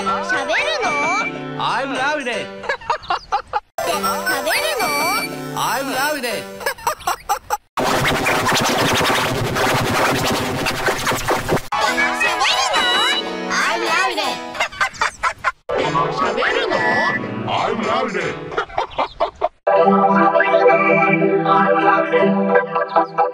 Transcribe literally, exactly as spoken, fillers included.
喋るの I'm loud it 食べるの I'm loud it 喋るの I'm loud it I'm loud it